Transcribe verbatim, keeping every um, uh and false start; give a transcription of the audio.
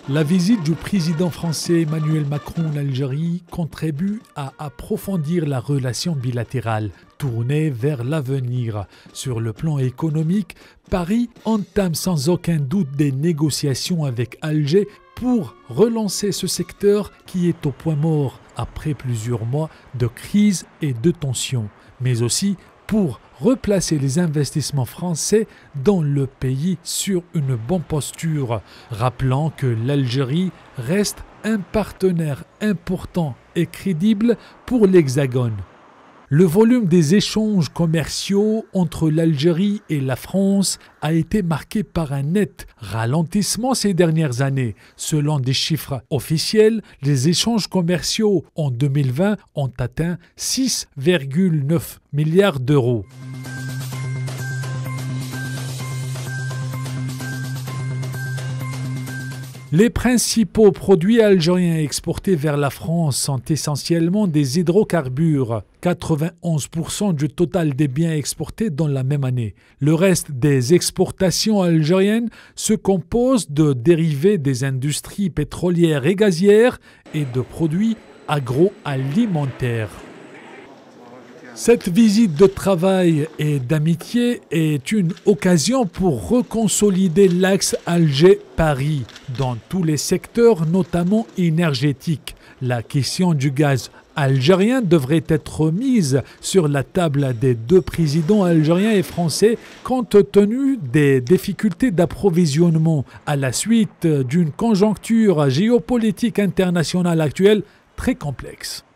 La visite du président français Emmanuel Macron en Algérie contribue à approfondir la relation bilatérale, tournée vers l'avenir. Sur le plan économique, Paris entame sans aucun doute des négociations avec Alger pour relancer ce secteur qui est au point mort après plusieurs mois de crise et de tensions, mais aussi pour replacer les investissements français dans le pays sur une bonne posture, rappelant que l'Algérie reste un partenaire important et crédible pour l'Hexagone. Le volume des échanges commerciaux entre l'Algérie et la France a été marqué par un net ralentissement ces dernières années. Selon des chiffres officiels, les échanges commerciaux en deux mille vingt ont atteint six virgule neuf milliards d'euros. Les principaux produits algériens exportés vers la France sont essentiellement des hydrocarbures, quatre-vingt-onze pour cent du total des biens exportés dans la même année. Le reste des exportations algériennes se compose de dérivés des industries pétrolières et gazières et de produits agroalimentaires. Cette visite de travail et d'amitié est une occasion pour reconsolider l'axe Alger-Paris dans tous les secteurs, notamment énergétiques. La question du gaz algérien devrait être mise sur la table des deux présidents algériens et français compte tenu des difficultés d'approvisionnement à la suite d'une conjoncture géopolitique internationale actuelle très complexe.